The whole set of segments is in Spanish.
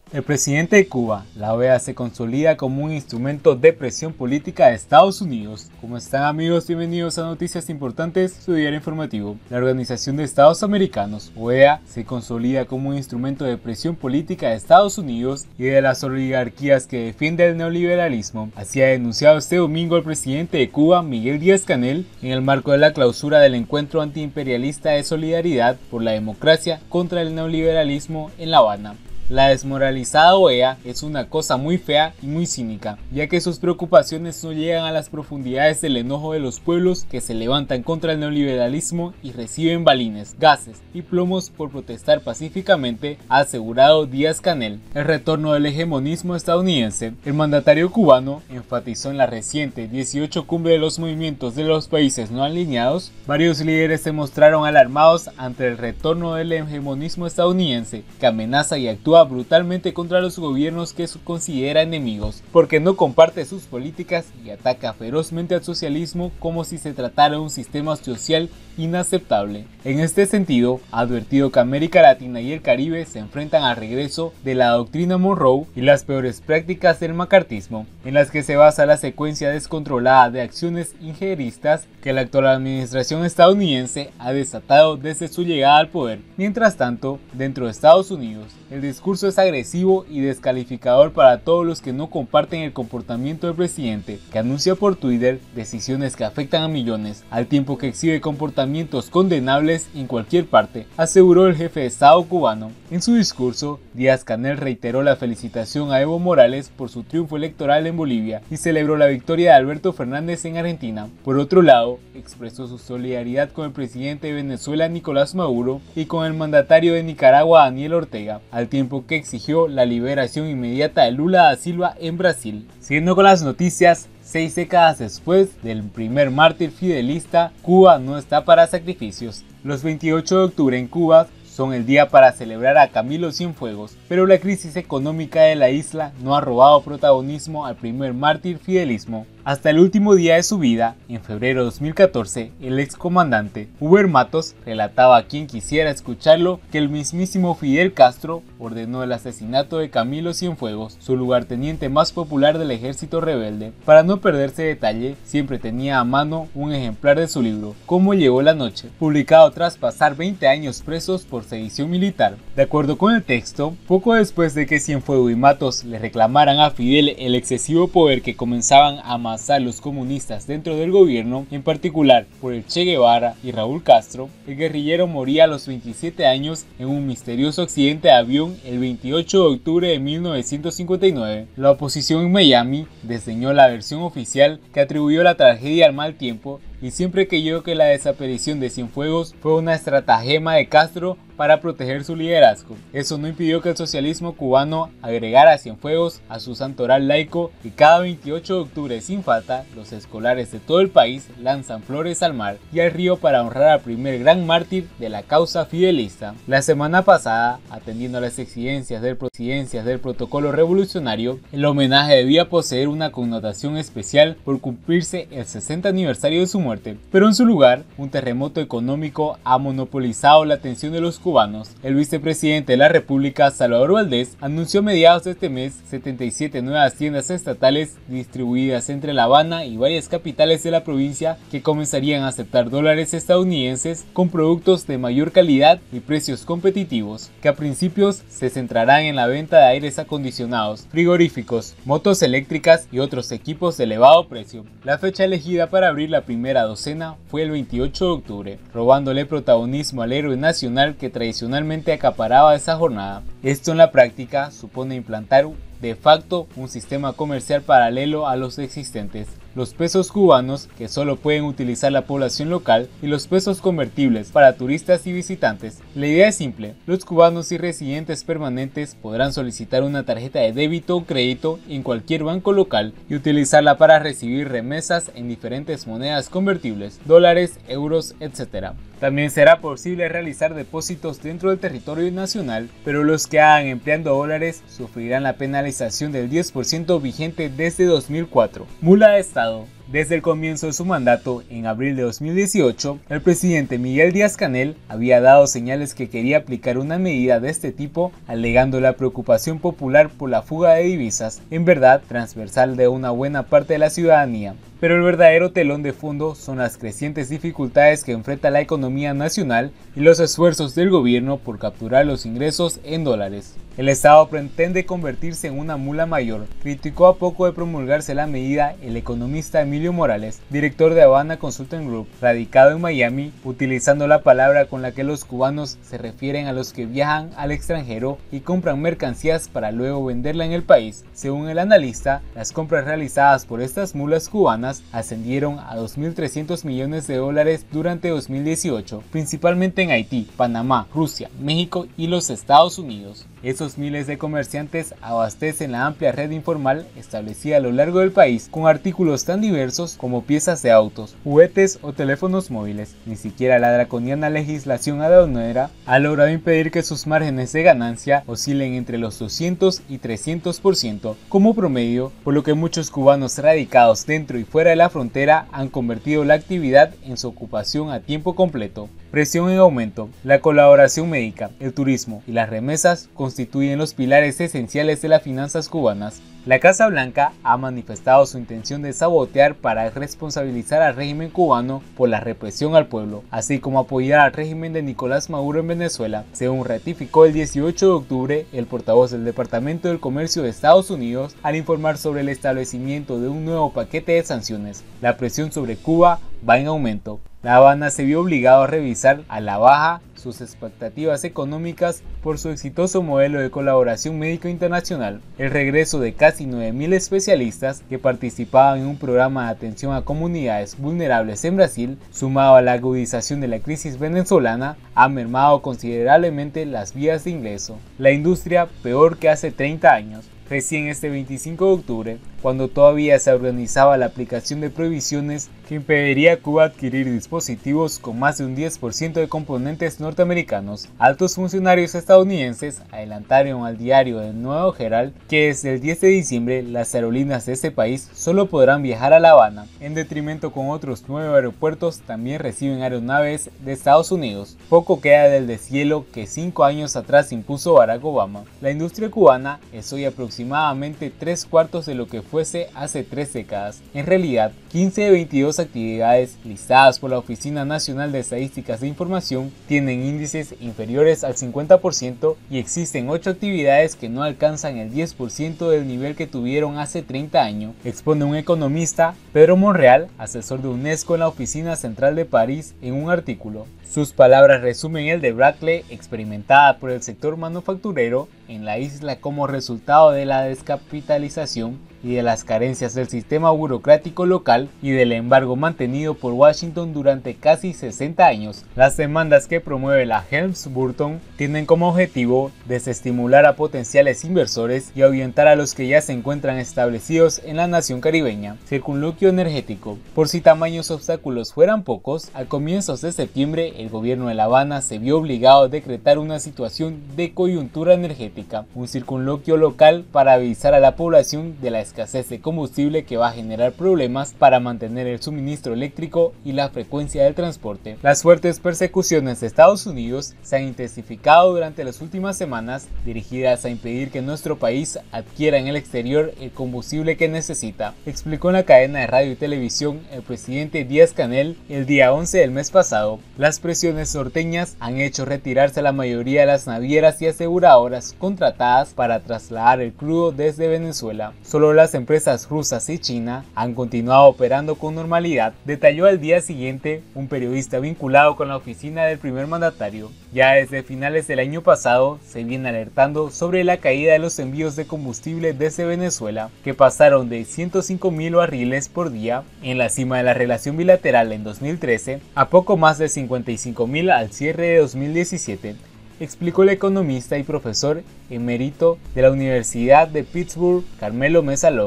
El presidente de Cuba, la OEA, se consolida como un instrumento de presión política de Estados Unidos. ¿Cómo están, amigos? Bienvenidos a Noticias Importantes, su diario informativo. La Organización de Estados Americanos, OEA, se consolida como un instrumento de presión política de Estados Unidos y de las oligarquías que defiende el neoliberalismo. Así ha denunciado este domingo el presidente de Cuba, Miguel Díaz-Canel, en el marco de la clausura del encuentro antiimperialista de solidaridad por la democracia contra el neoliberalismo en La Habana. La desmoralizada OEA es una cosa muy fea y muy cínica, ya que sus preocupaciones no llegan a las profundidades del enojo de los pueblos que se levantan contra el neoliberalismo y reciben balines, gases y plomos por protestar pacíficamente, ha asegurado Díaz-Canel. El retorno del hegemonismo estadounidense. El mandatario cubano enfatizó en la reciente 18 cumbre de los movimientos de los países no alineados. Varios líderes se mostraron alarmados ante el retorno del hegemonismo estadounidense, que amenaza y actúa brutalmente contra los gobiernos que considera enemigos, porque no comparte sus políticas y ataca ferozmente al socialismo como si se tratara de un sistema social inaceptable. En este sentido, ha advertido que América Latina y el Caribe se enfrentan al regreso de la doctrina Monroe y las peores prácticas del macartismo, en las que se basa la secuencia descontrolada de acciones injeristas que la actual administración estadounidense ha desatado desde su llegada al poder. Mientras tanto, dentro de Estados Unidos, el discurso es agresivo y descalificador para todos los que no comparten el comportamiento del presidente, que anuncia por Twitter decisiones que afectan a millones, al tiempo que exhibe comportamientos condenables en cualquier parte, aseguró el jefe de Estado cubano. En su discurso, Díaz-Canel reiteró la felicitación a Evo Morales por su triunfo electoral en Bolivia y celebró la victoria de Alberto Fernández en Argentina. Por otro lado, expresó su solidaridad con el presidente de Venezuela, Nicolás Maduro, y con el mandatario de Nicaragua, Daniel Ortega, al tiempo que exigió la liberación inmediata de Lula da Silva en Brasil. Siguiendo con las noticias, 6 décadas después del primer mártir fidelista, Cuba no está para sacrificios. Los 28 de octubre en Cuba son el día para celebrar a Camilo Cienfuegos, pero la crisis económica de la isla no ha robado protagonismo al primer mártir fidelismo. Hasta el último día de su vida, en febrero de 2014, el excomandante Huber Matos relataba a quien quisiera escucharlo que el mismísimo Fidel Castro ordenó el asesinato de Camilo Cienfuegos, su lugarteniente más popular del ejército rebelde. Para no perderse detalle, siempre tenía a mano un ejemplar de su libro, Cómo llegó la noche, publicado tras pasar 20 años presos por sedición militar. De acuerdo con el texto, poco después de que Cienfuegos y Matos le reclamaran a Fidel el excesivo poder que comenzaban a amasar los comunistas dentro del gobierno, en particular por el Che Guevara y Raúl Castro, el guerrillero moría a los 27 años en un misterioso accidente de avión el 28 de octubre de 1959. La oposición en Miami desdeñó la versión oficial que atribuyó la tragedia al mal tiempo y siempre creyó que la desaparición de Cienfuegos fue una estratagema de Castro para proteger su liderazgo. Eso no impidió que el socialismo cubano agregara a Cienfuegos a su santoral laico y cada 28 de octubre sin falta, los escolares de todo el país lanzan flores al mar y al río para honrar al primer gran mártir de la causa fidelista. La semana pasada, atendiendo a las exigencias del protocolo revolucionario, el homenaje debía poseer una connotación especial por cumplirse el 60 aniversario de su muerte, pero en su lugar, un terremoto económico ha monopolizado la atención de los cubanos. El vicepresidente de la República, Salvador Valdés, anunció a mediados de este mes 77 nuevas tiendas estatales distribuidas entre La Habana y varias capitales de la provincia que comenzarían a aceptar dólares estadounidenses con productos de mayor calidad y precios competitivos, que a principios se centrarán en la venta de aires acondicionados, frigoríficos, motos eléctricas y otros equipos de elevado precio. La fecha elegida para abrir la primera docena fue el 28 de octubre, robándole protagonismo al héroe nacional que tradicionalmente acaparaba esa jornada. Esto en la práctica supone implantar de facto un sistema comercial paralelo a los existentes, los pesos cubanos que solo pueden utilizar la población local y los pesos convertibles para turistas y visitantes. La idea es simple, los cubanos y residentes permanentes podrán solicitar una tarjeta de débito o crédito en cualquier banco local y utilizarla para recibir remesas en diferentes monedas convertibles, dólares, euros, etc. También será posible realizar depósitos dentro del territorio nacional, pero los que hagan empleando dólares sufrirán la penalización del 10% vigente desde 2004. Mula de Estado. Desde el comienzo de su mandato, en abril de 2018, el presidente Miguel Díaz-Canel había dado señales que quería aplicar una medida de este tipo, alegando la preocupación popular por la fuga de divisas, en verdad transversal de una buena parte de la ciudadanía. Pero el verdadero telón de fondo son las crecientes dificultades que enfrenta la economía nacional y los esfuerzos del gobierno por capturar los ingresos en dólares. El Estado pretende convertirse en una mula mayor, criticó a poco de promulgarse la medida el economista Emilio Morales, director de Habana Consulting Group, radicado en Miami, utilizando la palabra con la que los cubanos se refieren a los que viajan al extranjero y compran mercancías para luego venderla en el país. Según el analista, las compras realizadas por estas mulas cubanas ascendieron a 2.300 millones de dólares durante 2018, principalmente en Haití, Panamá, Rusia, México y los Estados Unidos. Esos miles de comerciantes abastecen la amplia red informal establecida a lo largo del país con artículos tan diversos como piezas de autos, juguetes o teléfonos móviles. Ni siquiera la draconiana legislación aduanera ha logrado impedir que sus márgenes de ganancia oscilen entre los 200 y 300% como promedio, por lo que muchos cubanos radicados dentro y fuera de la frontera han convertido la actividad en su ocupación a tiempo completo. Presión en aumento. La colaboración médica, el turismo y las remesas constituyen los pilares esenciales de las finanzas cubanas. La Casa Blanca ha manifestado su intención de sabotear para responsabilizar al régimen cubano por la represión al pueblo, así como apoyar al régimen de Nicolás Maduro en Venezuela, según ratificó el 18 de octubre el portavoz del Departamento del Comercio de Estados Unidos al informar sobre el establecimiento de un nuevo paquete de sanciones. La presión sobre Cuba va en aumento. La Habana se vio obligado a revisar a la baja sus expectativas económicas por su exitoso modelo de colaboración médica internacional. El regreso de casi 9.000 especialistas que participaban en un programa de atención a comunidades vulnerables en Brasil, sumado a la agudización de la crisis venezolana, ha mermado considerablemente las vías de ingreso. La industria peor que hace 30 años. Recién este 25 de octubre, cuando todavía se organizaba la aplicación de prohibiciones que impediría a Cuba adquirir dispositivos con más de un 10% de componentes norteamericanos, altos funcionarios estadounidenses adelantaron al diario El Nuevo Herald que desde el 10 de diciembre las aerolíneas de ese país solo podrán viajar a La Habana, en detrimento con otros 9 aeropuertos también reciben aeronaves de Estados Unidos. Poco queda del deshielo que 5 años atrás impuso Barack Obama. La industria cubana es hoy aproximadamente 3/4 de lo que fuese hace 3 décadas. En realidad, 15 de 22 actividades listadas por la Oficina Nacional de Estadísticas de Información tienen índices inferiores al 50% y existen 8 actividades que no alcanzan el 10% del nivel que tuvieron hace 30 años, expone un economista, Pedro Monreal, asesor de UNESCO en la Oficina Central de París, en un artículo. Sus palabras resumen el debacle experimentada por el sector manufacturero en la isla como resultado de la descapitalización y de las carencias del sistema burocrático local y del embargo mantenido por Washington durante casi 60 años. Las demandas que promueve la Helms-Burton tienen como objetivo desestimular a potenciales inversores y ahuyentar a los que ya se encuentran establecidos en la nación caribeña. Circunloquio energético. Por si tamaños obstáculos fueran pocos, a comienzos de septiembre el gobierno de La Habana se vio obligado a decretar una situación de coyuntura energética, un circunloquio local para avisar a la población de la escasez de combustible que va a generar problemas para mantener el suministro eléctrico y la frecuencia del transporte. Las fuertes persecuciones de Estados Unidos se han intensificado durante las últimas semanas, dirigidas a impedir que nuestro país adquiera en el exterior el combustible que necesita, explicó en la cadena de radio y televisión el presidente Díaz-Canel el día 11 del mes pasado. Las presiones norteñas han hecho retirarse a la mayoría de las navieras y aseguradoras contratadas para trasladar el crudo desde Venezuela. Solo las empresas rusas y China han continuado operando con normalidad, detalló al día siguiente un periodista vinculado con la oficina del primer mandatario. Ya desde finales del año pasado se viene alertando sobre la caída de los envíos de combustible desde Venezuela, que pasaron de 105.000 barriles por día en la cima de la relación bilateral en 2013 a poco más de 55.000 al cierre de 2017, explicó el economista y profesor emérito de la Universidad de Pittsburgh, Carmelo Mesa Lobo.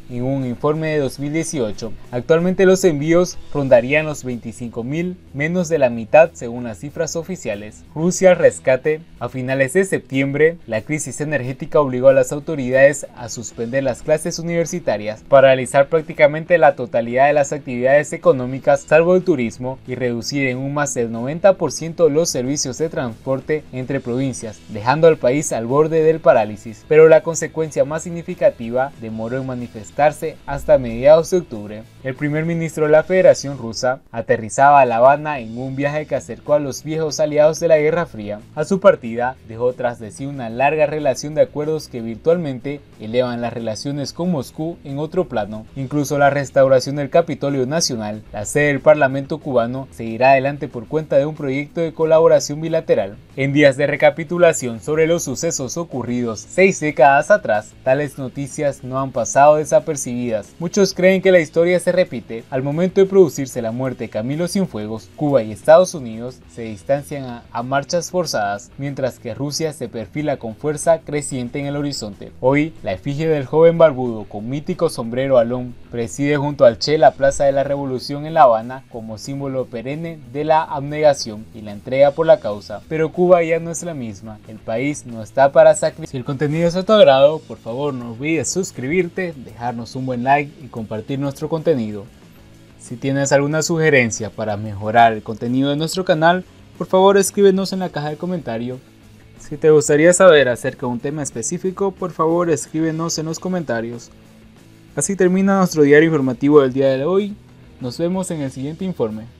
en un informe de 2018. Actualmente los envíos rondarían los 25.000, menos de la mitad según las cifras oficiales. Rusia al rescate. A finales de septiembre, la crisis energética obligó a las autoridades a suspender las clases universitarias, paralizar prácticamente la totalidad de las actividades económicas salvo el turismo y reducir en un más del 90% los servicios de transporte entre provincias, dejando al país al borde del parálisis. Pero la consecuencia más significativa demoró en manifestarse hasta mediados de octubre. El primer ministro de la Federación Rusa aterrizaba a La Habana en un viaje que acercó a los viejos aliados de la Guerra Fría. A su partida dejó tras de sí una larga relación de acuerdos que virtualmente elevan las relaciones con Moscú en otro plano. Incluso la restauración del Capitolio Nacional, la sede del Parlamento cubano, seguirá adelante por cuenta de un proyecto de colaboración bilateral. En días de recapitulación sobre los sucesos ocurridos 6 décadas atrás, tales noticias no han pasado desapercibidas. Muchos creen que la historia se repite. Al momento de producirse la muerte de Camilo Cienfuegos, Cuba y Estados Unidos se distancian a marchas forzadas, mientras que Rusia se perfila con fuerza creciente en el horizonte. Hoy, la efigie del joven barbudo con mítico sombrero alón preside junto al Che la Plaza de la Revolución en La Habana como símbolo perenne de la abnegación y la entrega por la causa. Pero Cuba ya no es la misma, el país no está para sacrificar. Si el contenido es de tu agrado, por favor no olvides suscribirte, dejarnos un buen like y compartir nuestro contenido. Si tienes alguna sugerencia para mejorar el contenido de nuestro canal, por favor escríbenos en la caja de comentarios. Si te gustaría saber acerca de un tema específico, por favor escríbenos en los comentarios. Así termina nuestro diario informativo del día de hoy. Nos vemos en el siguiente informe.